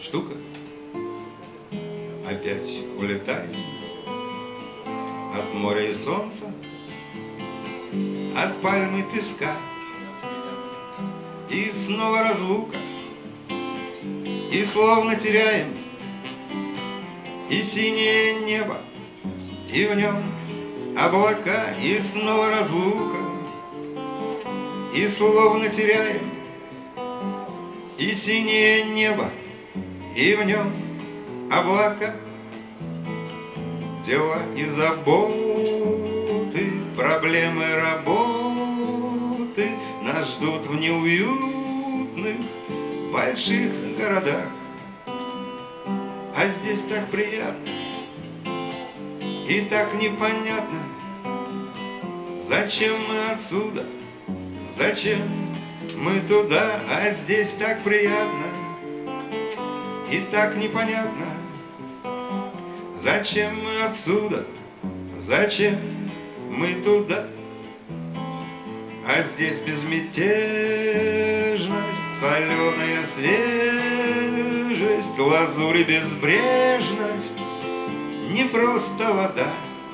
штука. Опять улетаем от моря и солнца, от пальмы песка, и снова разлука, и словно теряем и синее небо, и в нем облака, и снова разлука, и словно теряем и синее небо, и в нем облака. Дела и заботы, проблемы работы нас ждут в неуютных больших городах. А здесь так приятно и так непонятно, зачем мы отсюда, зачем мы туда. А здесь так приятно и так непонятно, зачем мы отсюда, зачем мы туда. А здесь безмятежность, соленая свежесть, лазурь и безбрежность, не просто вода,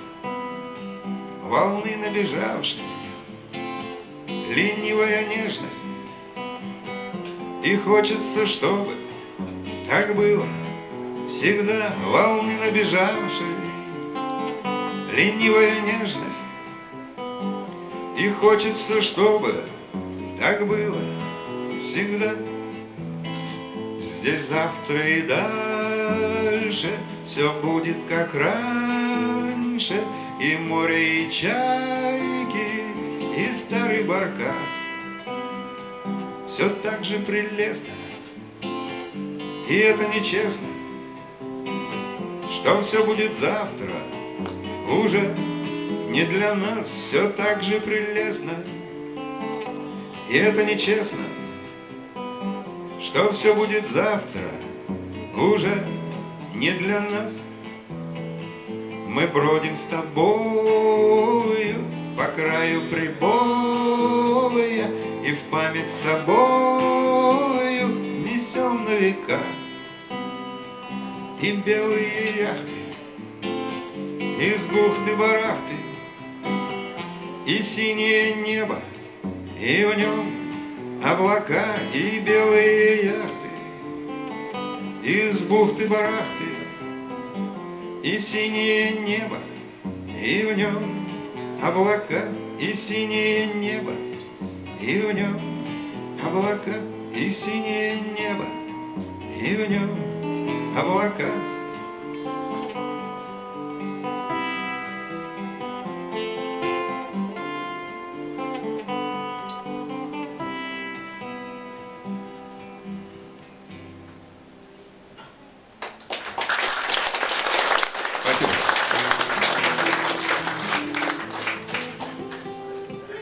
волны набежавшие, ленивая нежность. И хочется, чтобы так было всегда, волны набежавшие, ленивая нежность. И хочется, чтобы так было всегда. Здесь завтра и дальше все будет как раньше, и море, и чайки, и старый баркас. Все так же прелестно, и это нечестно, что все будет завтра уже не для нас. Все так же прелестно, и это нечестно, что все будет завтра уже не для нас. Мы бродим с тобою по краю прибоя, и в память с собою несем на века. И белые яхты из бухты-барахты, и синее небо, и в нем облака. И белые яхты из бухты-барахты, и синее небо, и в нем облака. И синее небо, и в нем облака. И синее небо, и в нем облака.